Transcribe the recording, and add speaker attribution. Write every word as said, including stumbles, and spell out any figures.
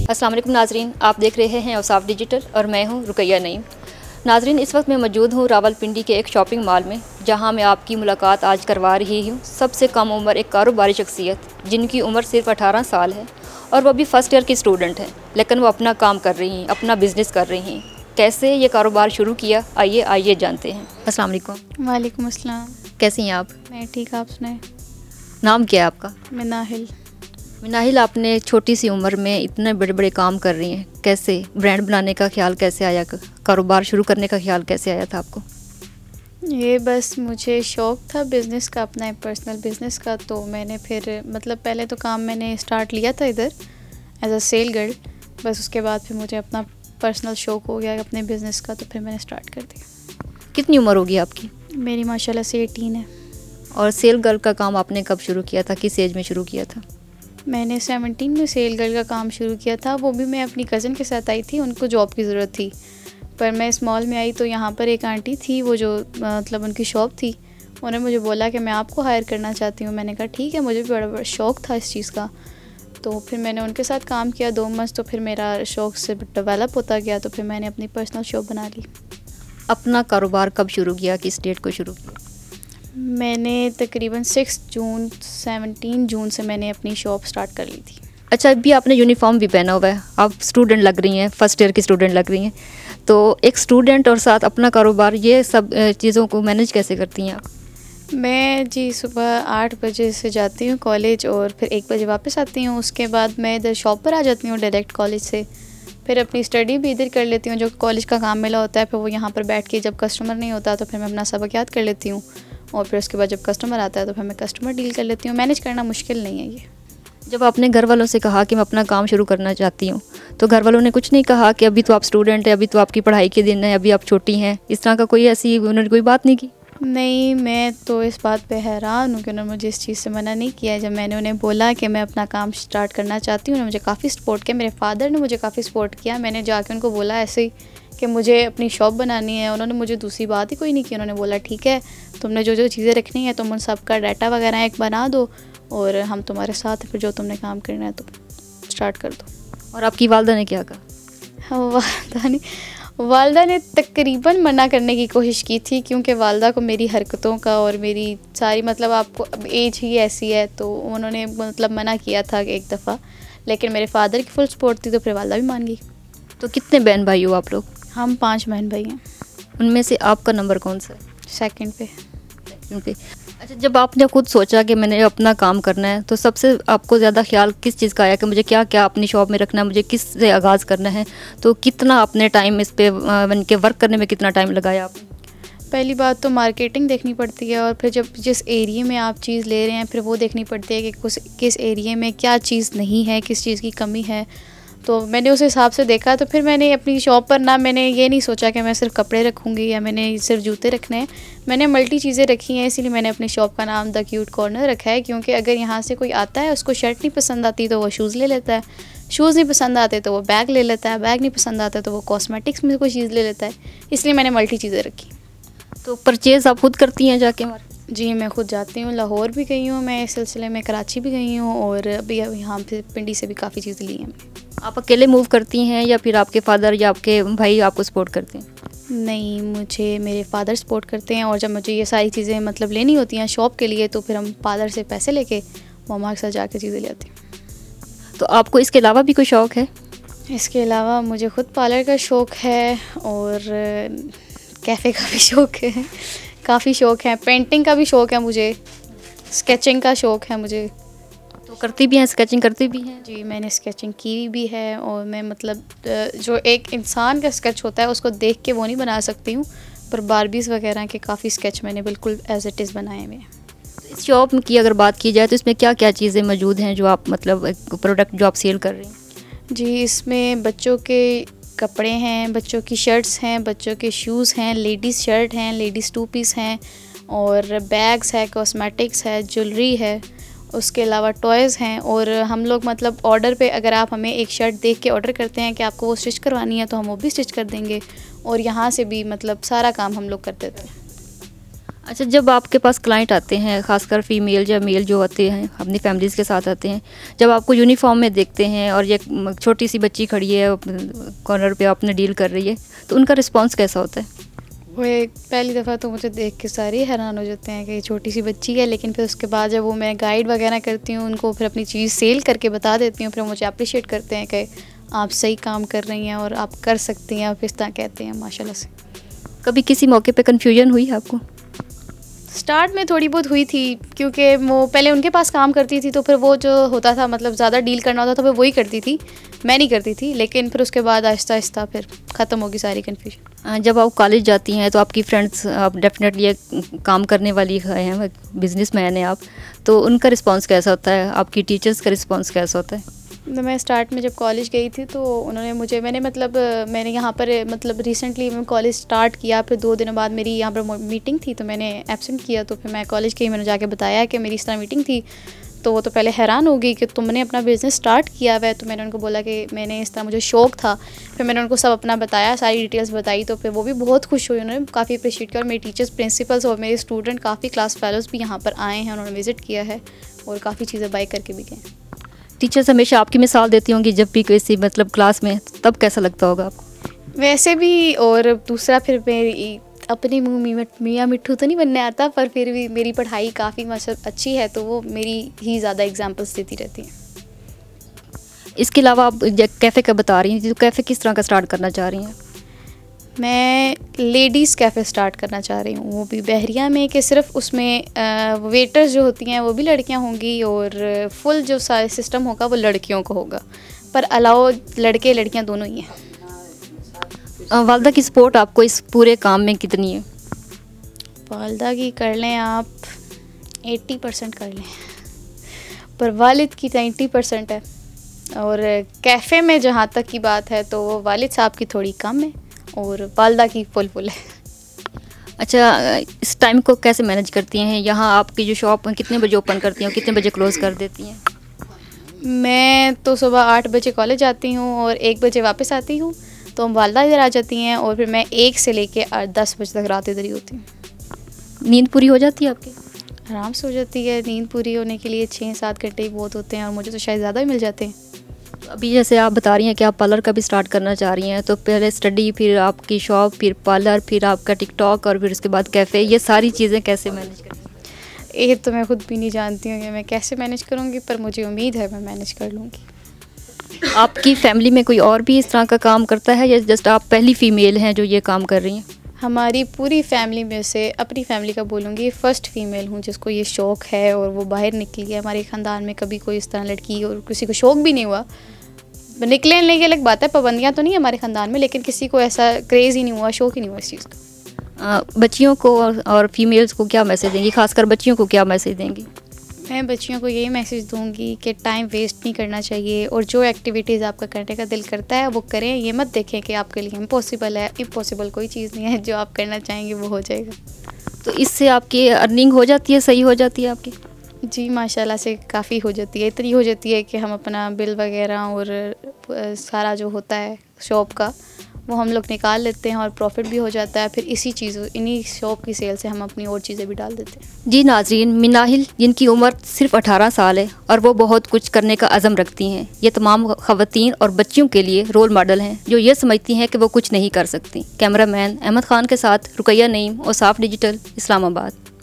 Speaker 1: अस्सलाम वालेकुम नाजरीन, आप देख रहे हैं औसाफ डिजिटल और मैं हूं रुकैया नईम। नाजरीन, इस वक्त मैं मौजूद हूं रावलपिंडी के एक शॉपिंग मॉल में, जहां मैं आपकी मुलाकात आज करवा रही हूं सबसे कम उम्र एक कारोबारी शख्सियत जिनकी उम्र सिर्फ अठारह साल है और वो अभी फ़र्स्ट ईयर की स्टूडेंट हैं, लेकिन वो अपना काम कर रही हैं, अपना बिज़नेस कर रही हैं। कैसे ये कारोबार शुरू किया, आइए आइए जानते हैं। अस्सलाम वालेकुम।
Speaker 2: वालेकुम अस्सलाम।
Speaker 1: कैसी हैं आप?
Speaker 2: मैं ठीक, आप सुनाएं?
Speaker 1: नाम क्या है आपका?
Speaker 2: मिनाहिल।
Speaker 1: मिनाहिल, आपने छोटी सी उम्र में इतने बड़े बड़े काम कर रही हैं, कैसे ब्रांड बनाने का ख्याल कैसे आया, कारोबार शुरू करने का ख्याल कैसे आया था आपको?
Speaker 2: ये बस मुझे शौक़ था बिज़नेस का, अपना पर्सनल बिज़नेस का। तो मैंने फिर मतलब पहले तो काम मैंने स्टार्ट लिया था इधर एज अ सेल गर्ल, बस उसके बाद फिर मुझे अपना पर्सनल शौक़ हो गया अपने बिज़नेस का, तो फिर मैंने स्टार्ट कर दिया।
Speaker 1: कितनी उम्र होगी आपकी?
Speaker 2: मेरी माशाल्लाह से एटीन है।
Speaker 1: और सेल गर्ल का काम आपने कब शुरू किया था, किस एज में शुरू किया था?
Speaker 2: मैंने सेवनटीन में सेल गर्ल का काम शुरू किया था। वो भी मैं अपनी कज़न के साथ आई थी, उनको जॉब की ज़रूरत थी। पर मैं इस मॉल में आई तो यहाँ पर एक आंटी थी, वो जो मतलब उनकी शॉप थी, उन्होंने मुझे बोला कि मैं आपको हायर करना चाहती हूँ। मैंने कहा ठीक है, मुझे भी बड़ा बड़ा शौक़ था इस चीज़ का। तो फिर मैंने उनके साथ काम किया दो मंथ, तो फिर मेरा शौक़ से डेवलप होता गया, तो फिर मैंने अपनी पर्सनल शॉप बना ली।
Speaker 1: अपना कारोबार कब शुरू किया, किस डेट को शुरू किया?
Speaker 2: मैंने तकरीबन सिक्स जून सेवनटीन जून से मैंने अपनी शॉप स्टार्ट कर ली थी।
Speaker 1: अच्छा, अभी आपने यूनिफॉर्म भी पहना हुआ है, आप स्टूडेंट लग रही हैं, फर्स्ट ईयर की स्टूडेंट लग रही हैं, तो एक स्टूडेंट और साथ अपना कारोबार, ये सब चीज़ों को मैनेज कैसे करती हैं आप?
Speaker 2: मैं जी सुबह आठ बजे से जाती हूँ कॉलेज और फिर एक बजे वापस आती हूँ। उसके बाद मैं इधर शॉप पर आ जाती हूँ डायरेक्ट कॉलेज से। फिर अपनी स्टडी भी इधर कर लेती हूँ, जो कॉलेज का काम मिला होता है, फिर वो यहाँ पर बैठ के जब कस्टमर नहीं होता तो फिर मैं अपना सबक याद कर लेती हूँ, और फिर उसके बाद जब कस्टमर आता है तो फिर मैं कस्टमर डील कर लेती हूँ। मैनेज करना मुश्किल नहीं है ये।
Speaker 1: जब आपने घर वालों से कहा कि मैं अपना काम शुरू करना चाहती हूँ, तो घर वालों ने कुछ नहीं कहा कि अभी तो आप स्टूडेंट हैं, अभी तो आपकी पढ़ाई के दिन है, अभी आप छोटी हैं, इस तरह का कोई ऐसी उन्होंने कोई बात नहीं की?
Speaker 2: नहीं, मैं तो इस बात पे हैरान हूँ कि उन्होंने मुझे इस चीज़ से मना नहीं किया। जब मैंने उन्हें बोला कि मैं अपना काम स्टार्ट करना चाहती हूँ, उन्होंने मुझे काफ़ी सपोर्ट किया। मेरे फादर ने मुझे काफ़ी सपोर्ट किया। मैंने जाके उनको बोला ऐसे ही कि मुझे अपनी शॉप बनानी है, उन्होंने मुझे दूसरी बात ही कोई नहीं की। उन्होंने बोला ठीक है, तुमने जो जो चीज़ें रखनी है तुम उन सब का डाटा वगैरह एक बना दो और हम तुम्हारे साथ, फिर जो तुमने काम करना है तो स्टार्ट कर दो।
Speaker 1: और आपकी वालदा ने क्या कहा?
Speaker 2: हाँ, वालदा ने वालदा ने तकरीबन मना करने की कोशिश की थी, क्योंकि वालदा को मेरी हरकतों का और मेरी सारी मतलब आपको अब एज ही ऐसी है, तो उन्होंने मतलब मना किया था एक दफ़ा, लेकिन मेरे फादर की फुल सपोर्ट थी तो फिर वालदा भी मान गई।
Speaker 1: तो कितने बहन भाई हो आप लोग?
Speaker 2: हम पांच बहन भाई हैं।
Speaker 1: उनमें से आपका नंबर कौन सा है?
Speaker 2: सेकंड पे।
Speaker 1: सेकंड पे। अच्छा, जब आपने खुद सोचा कि मैंने अपना काम करना है, तो सबसे आपको ज़्यादा ख्याल किस चीज़ का आया कि मुझे क्या क्या अपनी शॉप में रखना है, मुझे किस से आगाज़ करना है? तो कितना अपने टाइम इस पे बन के वर्क करने में कितना टाइम लगाया आपने?
Speaker 2: पहली बात तो मार्केटिंग देखनी पड़ती है, और फिर जब जिस एरिए में आप चीज़ ले रहे हैं फिर वो देखनी पड़ती है कि किस किस एरिए में क्या चीज़ नहीं है, किस चीज़ की कमी है। तो मैंने उस हिसाब से देखा, तो फिर मैंने अपनी शॉप पर ना मैंने ये नहीं सोचा कि मैं सिर्फ कपड़े रखूँगी या मैंने सिर्फ जूते रखने हैं। मैंने मल्टी चीज़ें रखी हैं, इसीलिए मैंने अपनी शॉप का नाम द क्यूट कॉर्नर रखा है, क्योंकि अगर यहाँ से कोई आता है उसको शर्ट नहीं पसंद आती तो वो शूज़ ले लेता है, शूज़ नहीं पसंद आते तो वो बैग ले लेता है, बैग नहीं पसंद आता तो वो कॉस्मेटिक्स में कोई चीज़ ले लेता है, इसलिए मैंने मल्टी चीज़ें रखी।
Speaker 1: तो परचेज़ आप खुद करती हैं जाके मार्केट?
Speaker 2: जी, मैं खुद जाती हूँ, लाहौर भी गई हूँ मैं इस सिलसिले में, कराची भी गई हूँ, और अभी अब यहाँ पे पिंडी से भी काफ़ी चीज़ें ली हैं।
Speaker 1: आप अकेले मूव करती हैं या फिर आपके फादर या आपके भाई आपको सपोर्ट करते हैं?
Speaker 2: नहीं, मुझे मेरे फादर सपोर्ट करते हैं, और जब मुझे ये सारी चीज़ें मतलब लेनी होती हैं शॉप के लिए तो फिर हम फादर से पैसे लेके मामा के साथ जाके चीज़ें ले आती हैं।
Speaker 1: तो आपको इसके अलावा भी कोई शौक़ है?
Speaker 2: इसके अलावा मुझे खुद पार्लर का शौक़ है और कैफ़े का भी शौक़ है, काफ़ी शौक़ है। पेंटिंग का भी शौक़ है मुझे, स्केचिंग का शौक़ है मुझे।
Speaker 1: तो करती भी हैं, स्केचिंग करती भी हैं?
Speaker 2: जी, मैंने स्केचिंग की भी है, और मैं मतलब जो एक इंसान का स्केच होता है उसको देख के वो नहीं बना सकती हूँ, पर बारबीज़ वगैरह के काफ़ी स्केच मैंने बिल्कुल एज इट इज़ बनाए हुए हैं।
Speaker 1: इस शॉप की अगर बात की जाए तो इसमें क्या क्या चीज़ें मौजूद हैं जो आप मतलब प्रोडक्ट जो आप सेल कर रही हैं?
Speaker 2: जी, इसमें बच्चों के कपड़े हैं, बच्चों की शर्ट्स हैं, बच्चों के शूज़ हैं, लेडीज़ शर्ट हैं, लेडीज़ टू पीस हैं, और बैग्स है, कॉस्मेटिक्स है, ज्वेलरी है, उसके अलावा टॉयज़ हैं। और हम लोग मतलब ऑर्डर पे अगर आप हमें एक शर्ट देख के ऑर्डर करते हैं कि आपको वो स्टिच करवानी है तो हम वो भी स्टिच कर देंगे, और यहाँ से भी मतलब सारा काम हम लोग कर देते हैं।
Speaker 1: अच्छा, जब आपके पास क्लाइंट आते हैं, ख़ासकर फीमेल या मेल जो आते हैं अपनी फैमिलीज़ के साथ आते हैं, जब आपको यूनिफॉर्म में देखते हैं और ये छोटी सी बच्ची खड़ी है कॉर्नर पे आपने डील कर रही है, तो उनका रिस्पांस कैसा होता है?
Speaker 2: वो एक पहली दफ़ा तो मुझे देख के सारे हैरान हो जाते हैं कि ये छोटी सी बच्ची है, लेकिन फिर उसके बाद जब वो मैं गाइड वगैरह करती हूँ उनको, फिर अपनी चीज़ सेल करके बता देती हूँ, फिर मुझे अप्रिशिएट करते हैं कि आप सही काम कर रही हैं और आप कर सकती हैं, फिर इस तरह कहते हैं माशाल्लाह से।
Speaker 1: कभी किसी मौके पे कन्फ्यूजन हुई आपको?
Speaker 2: स्टार्ट में थोड़ी बहुत हुई थी, क्योंकि वो पहले उनके पास काम करती थी तो फिर वो जो होता था मतलब ज़्यादा डील करना होता था फिर वही करती थी, मैं नहीं करती थी। लेकिन फिर उसके बाद आहिस्ता आहिस्ता फिर ख़त्म होगी सारी कन्फ्यूजन।
Speaker 1: जब आप कॉलेज जाती हैं तो आपकी फ्रेंड्स, आप डेफिनेटली काम करने वाली हैं, बिजनेसमैन हैं आप, तो उनका रिस्पांस कैसा होता है? आपकी टीचर्स का रिस्पांस कैसा होता है?
Speaker 2: तो मैं स्टार्ट में जब कॉलेज गई थी तो उन्होंने मुझे, मैंने मतलब मैंने यहाँ पर मतलब रिसेंटली मैं कॉलेज स्टार्ट किया, फिर दो दिनों बाद मेरी यहाँ पर मीटिंग थी तो मैंने एब्सेंट किया, तो फिर मैं कॉलेज गई, मैंने जाके बताया कि मेरी इस तरह मीटिंग थी, तो वो तो पहले हैरान हो गई कि तुमने अपना बिज़नेस स्टार्ट किया हुआ है। तो मैंने उनको बोला कि मैंने इस तरह, मुझे शौक़ था। फिर मैंने उनको सब अपना बताया, सारी डिटेल्स बताई, तो फिर वो भी बहुत खुश हुई, उन्होंने काफ़ी अप्रिशिएट किया। और मेरे टीचर्स, प्रिंसिपल्स और मेरे स्टूडेंट, काफ़ी क्लास फेलोज़ भी यहाँ पर आए हैं, उन्होंने विज़िट किया है और काफ़ी चीज़ें बाय करके भी गए।
Speaker 1: टीचर्स हमेशा आपकी मिसाल देती होंगी जब भी किसी मतलब क्लास में, तब कैसा लगता होगा आपको?
Speaker 2: वैसे भी, और दूसरा फिर मेरी अपनी मुँह मियाँ मिट्ठू तो नहीं बनने आता, पर फिर भी मेरी पढ़ाई काफ़ी मतलब अच्छी है, तो वो मेरी ही ज़्यादा एग्जांपल्स देती रहती हैं।
Speaker 1: इसके अलावा आप कैफ़े का बता रही हैं, तो कैफ़े किस तरह का स्टार्ट करना चाह रही हैं?
Speaker 2: मैं लेडीज़ कैफ़े स्टार्ट करना चाह रही हूँ, वो भी बहरिया में, कि सिर्फ उसमें वेटर्स जो होती हैं वो भी लड़कियाँ होंगी और फुल जो सारा सिस्टम होगा वो लड़कियों को होगा, पर अलाउ लड़के लड़कियाँ दोनों ही हैं।
Speaker 1: वालदा की सपोर्ट आपको इस पूरे काम में कितनी है?
Speaker 2: वालदा की कर लें आप अस्सी परसेंट कर लें, पर वालिद की नाइन्टी परसेंट है। और कैफ़े में जहाँ तक की बात है तो वो वालिद साहब की थोड़ी कम है और वालदा की फुल फुल है।
Speaker 1: अच्छा, इस टाइम को कैसे मैनेज करती हैं? यहाँ आपकी जो शॉप कितने बजे ओपन करती हैं और कितने बजे क्लोज़ कर देती हैं?
Speaker 2: मैं तो सुबह आठ बजे कॉलेज आती हूँ और एक बजे वापस आती हूँ, तो हम वालदा इधर आ जाती हैं और फिर मैं एक से लेके दस बजे तक रात इधर ही होती हूँ।
Speaker 1: नींद पूरी हो जाती है आपकी?
Speaker 2: आराम से हो जाती है। नींद पूरी होने के लिए छः सात घंटे ही बहुत होते हैं और मुझे तो शायद ज़्यादा ही मिल जाते हैं।
Speaker 1: अभी जैसे आप बता रही हैं कि आप पार्लर का भी स्टार्ट करना चाह रही हैं, तो पहले स्टडी, फिर आपकी शॉप, फिर पार्लर, फिर आपका टिकटॉक और फिर उसके बाद कैफ़े, ये सारी चीज़ें कैसे मैनेज करेंगी?
Speaker 2: ये तो मैं खुद भी नहीं जानती हूँ कि मैं कैसे मैनेज करूँगी, पर मुझे उम्मीद है मैं मैनेज कर लूँगी।
Speaker 1: आपकी फैमिली में कोई और भी इस तरह का काम करता है या जस्ट आप पहली फ़ीमेल हैं जो ये काम कर रही हैं?
Speaker 2: हमारी पूरी फैमिली में से, अपनी फैमिली का बोलूँगी, फ़र्स्ट फीमेल हूँ जिसको ये शौक़ है और वो बाहर निकली है। हमारे ख़ानदान में कभी कोई इस तरह लड़की और किसी को शौक़ भी नहीं हुआ। निकले नहीं, अलग बात है, पाबंदियाँ तो नहीं है हमारे ख़ानदान में, लेकिन किसी को ऐसा क्रेज़ ही नहीं हुआ, शौक़ ही नहीं हुआ इस चीज़ का।
Speaker 1: बच्चियों को और, और फीमेल्स को क्या मैसेज देंगी, खासकर बच्चियों को क्या मैसेज देंगी?
Speaker 2: मैं बच्चियों को यही मैसेज दूंगी कि टाइम वेस्ट नहीं करना चाहिए और जो एक्टिविटीज़ आपका करने का दिल करता है वो करें। ये मत देखें कि आपके लिए इम्पॉसिबल है। इम्पॉसिबल कोई चीज़ नहीं है, जो आप करना चाहेंगे वो हो जाएगा।
Speaker 1: तो इससे आपकी अर्निंग हो जाती है, सही हो जाती है आपकी?
Speaker 2: जी माशाल्लाह से काफ़ी हो जाती है। इतनी हो जाती है कि हम अपना बिल वगैरह और सारा जो होता है शॉप का वो हम लोग निकाल लेते हैं और प्रॉफिट भी हो जाता है। फिर इसी चीज़ इन्हीं शॉप की सेल से हम अपनी और चीज़ें भी डाल देते हैं।
Speaker 1: जी नाज़रीन, मिनाहिल जिनकी उम्र सिर्फ अठारह साल है और वो बहुत कुछ करने का अज़म रखती हैं, ये तमाम ख़वातीन और बच्चियों के लिए रोल मॉडल हैं जो ये समझती हैं कि वो कुछ नहीं कर सकती। कैमरामैन अहमद ख़ान के साथ रुकैया नईम और साफ डिजिटल, इस्लामाबाद।